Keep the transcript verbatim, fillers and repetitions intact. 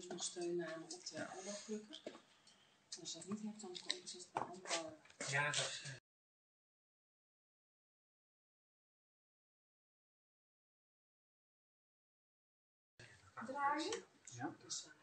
dus nog steun namen op de elleboogplukker. Als je dat niet hebt, dan is het een ander. Ja, dat is... Uh... Draaien? Ja. Dus, uh,